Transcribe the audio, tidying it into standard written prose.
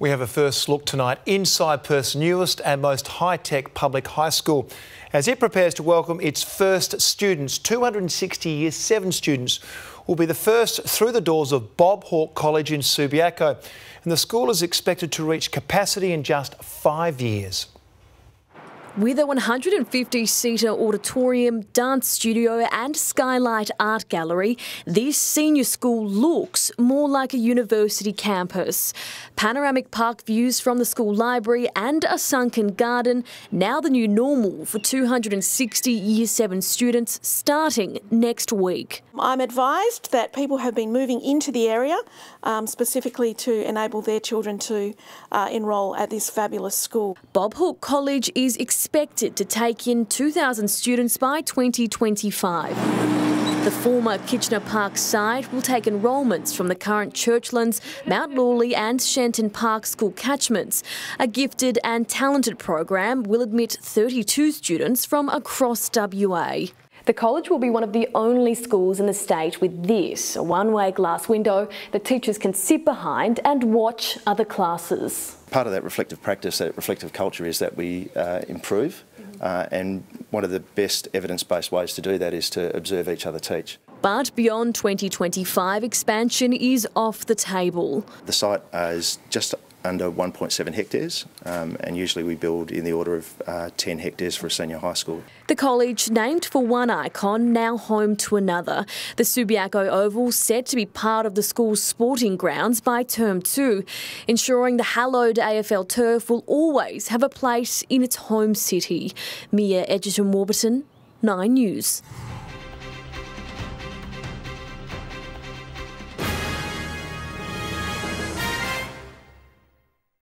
We have a first look tonight inside Perth's newest and most high-tech public high school as it prepares to welcome its first students. 260 Year 7 students will be the first through the doors of Bob Hawke College in Subiaco, and the school is expected to reach capacity in just 5 years. With a 150-seater auditorium, dance studio and skylight art gallery, this senior school looks more like a university campus. Panoramic park views from the school library and a sunken garden, now the new normal for 260 Year 7 students starting next week. I'm advised that people have been moving into the area specifically to enable their children to enrol at this fabulous school. Bob Hawke College is expected to take in 2,000 students by 2025. The former Kitchener Park site will take enrolments from the current Churchlands, Mount Lawley and Shenton Park school catchments. A gifted and talented program will admit 32 students from across WA. The college will be one of the only schools in the state with this, a one-way glass window that teachers can sit behind and watch other classes. Part of that reflective practice, that reflective culture, is that we improve, and one of the best evidence-based ways to do that is to observe each other teach. But beyond 2025, expansion is off the table. The site is just under 1.7 hectares, and usually we build in the order of 10 hectares for a senior high school. The college, named for one icon, now home to another. The Subiaco Oval set to be part of the school's sporting grounds by term 2, ensuring the hallowed AFL turf will always have a place in its home city. Mia Edgerton-Warburton, 9 News.